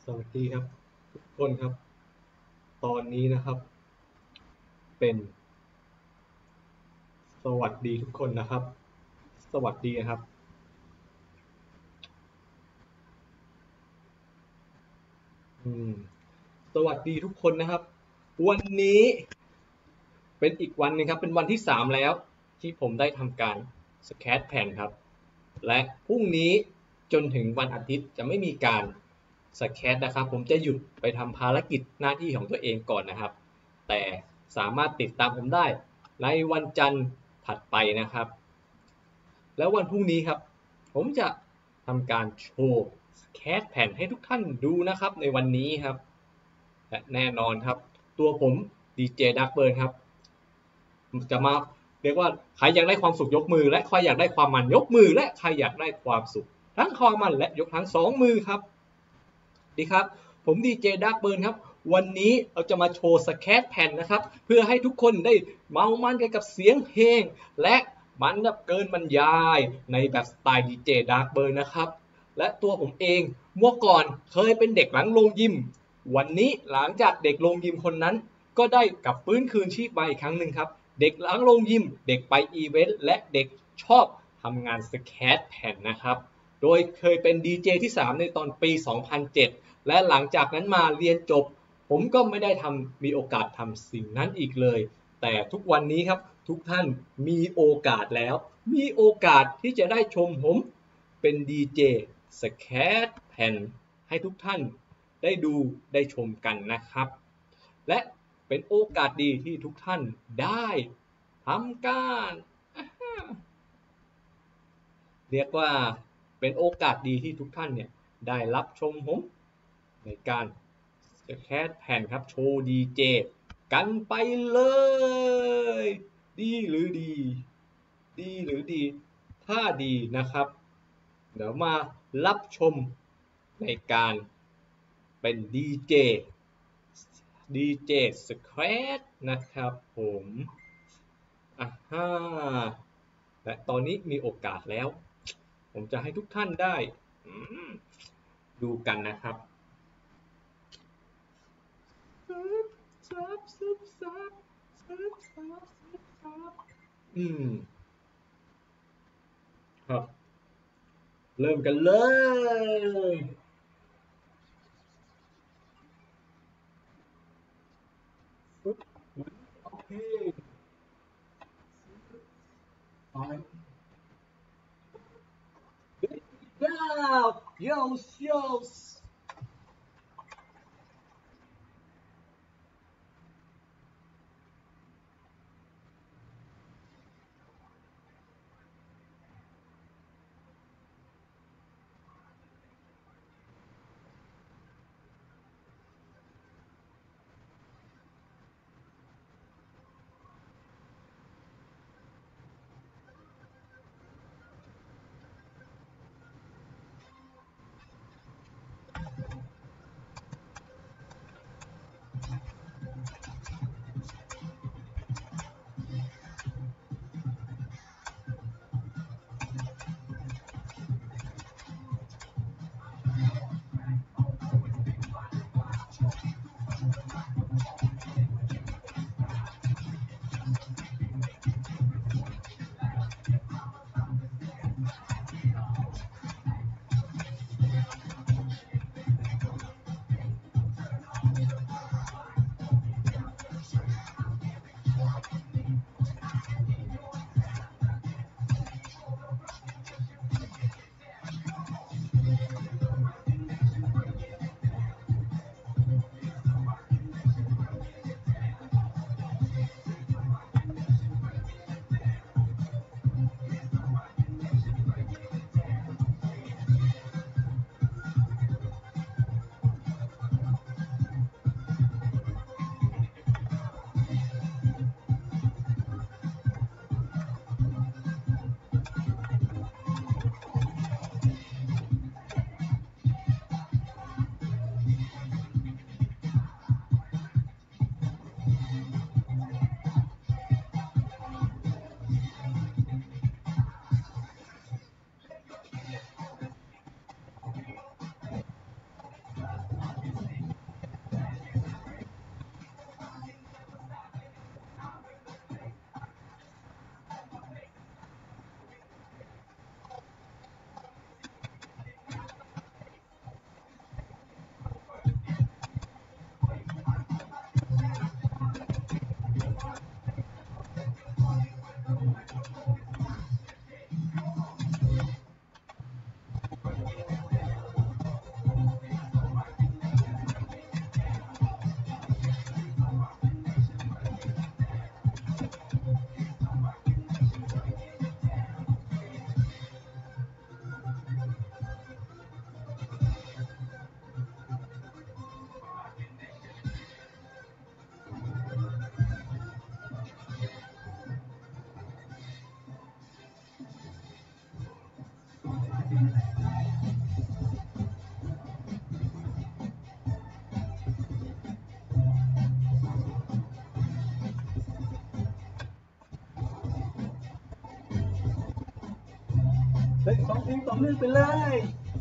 สวัสดีครับทุกคนครับตอนนี้นะครับเป็นสวัสดีทุกคนนะครับสวัสดีนะครับอืมสวัสดีทุกคนนะครับวันนี้เป็นอีกวันหนึงครับเป็นวันที่3แล้วที่ผมได้ทำการสแครแผ่นครับและพรุ่งนี้จนถึงวันอาทิตย์จะไม่มีการสแครนะครับผมจะหยุดไปทำภารกิจหน้าที่ของตัวเองก่อนนะครับแต่สามารถติดตามผมได้ในวันจันทร์ถัดไปนะครับ แล้ววันพรุ่งนี้ครับผมจะทำการโชว์แคสแผ่นให้ทุกท่านดูนะครับในวันนี้ครับและแน่นอนครับตัวผมดีเจดักเบิร์นครับจะมาเรียกว่าใครอยากได้ความสุขยกมือและใครอยากได้ความมันยกมือและใครอยากได้ความสุขทั้งความมันและยกทั้งสองมือครับดีครับผมดีเจดักเบิร์นครับวันนี้เราจะมาโชว์สแครแผ่นนะครับเพื่อให้ทุกคนได้เมามันกันกับเสียงเพลงและมันแบบเกินบรรยายในแบบสไตล์ดีเจดักเบิร์นนะครับและตัวผมเองเมื่อก่อนเคยเป็นเด็กหลังโรงยิมวันนี้หลังจากเด็กโรงยิมคนนั้นก็ได้กลับฟื้นคืนชีพมาอีกครั้งหนึ่งครับเด็กหลังโรงยิมเด็กไปอีเวนต์และเด็กชอบทำงานสแครแผ่นนะครับโดยเคยเป็นดีเจที่3ในตอนปี2007และหลังจากนั้นมาเรียนจบผมก็ไม่ได้มีโอกาสทำสิ่งนั้นอีกเลยแต่ทุกวันนี้ครับทุกท่านมีโอกาสแล้วมีโอกาสที่จะได้ชมผมเป็นดีเจสแครแผ่นให้ทุกท่านได้ดูได้ชมกันนะครับและเป็นโอกาสดีที่ทุกท่านได้ทำการเรียกว่าเป็นโอกาสดีที่ทุกท่านเนี่ยได้รับชมผมในการจะแคสแผ่นครับโชว์ดีเจกันไปเลยดีหรือดีดีหรือดีถ้าดีนะครับเดี๋ยวมารับชมในการเป็นดีเจสแครชนะครับผมอ่ะฮ่าและตอนนี้มีโอกาสแล้วผมจะให้ทุกท่านได้ดูกันนะครับซับซับซับซับซับซับอืมครับเริ่มกันเลยโอเคไปดาวโยโย่เล่น2 เพลงต่อเนื่องไปเลย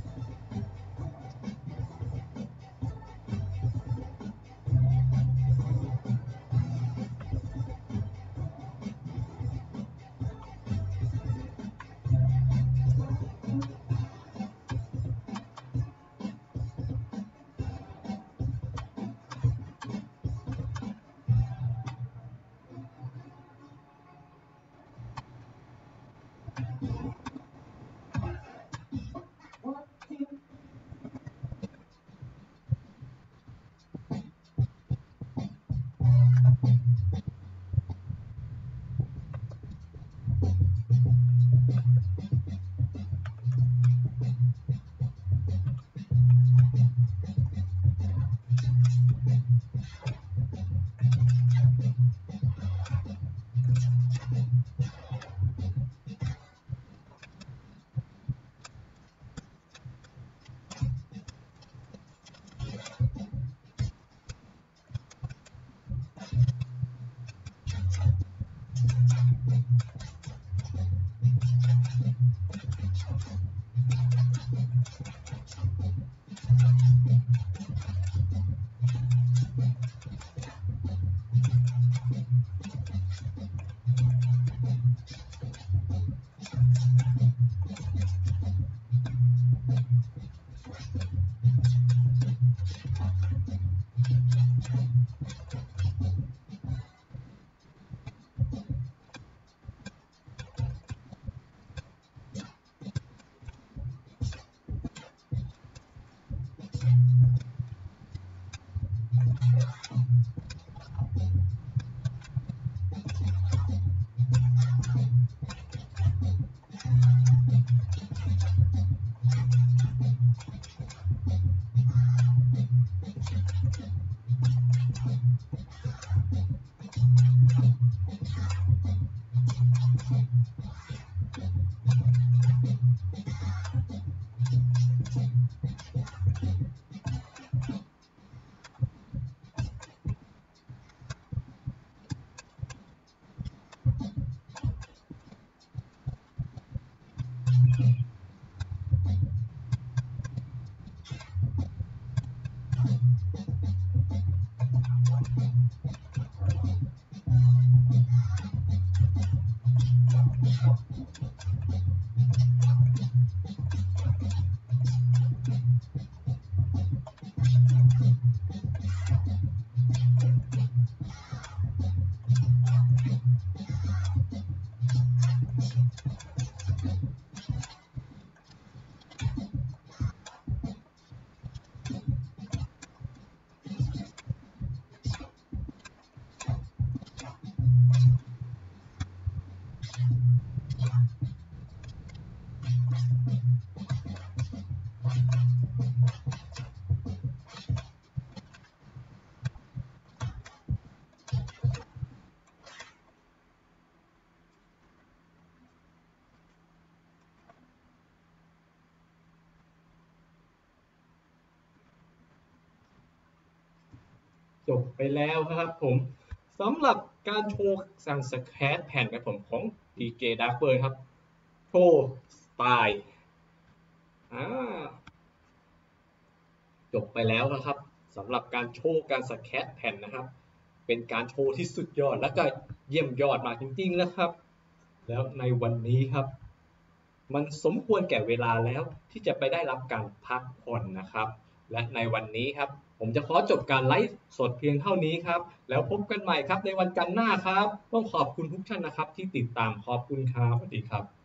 จบไปแล้วครับผมสำหรับการโชว์สั่งสแครแผ่นครับผมของ DJ Darkbird ครับโชว์สไตล์จบไปแล้วนะครับสำหรับการโชว์การสแครแผ่นนะครับเป็นการโชว์ที่สุดยอดและก็เยี่ยมยอดมากจริงๆนะครับแล้วในวันนี้ครับมันสมควรแก่เวลาแล้วที่จะไปได้รับการพักผ่อนนะครับและในวันนี้ครับผมจะขอจบการไลฟ์สดเพียงเท่านี้ครับแล้วพบกันใหม่ครับในวันจันทร์หน้าครับต้องขอบคุณทุกท่านนะครับที่ติดตามขอบคุณครับสวัสดีครับ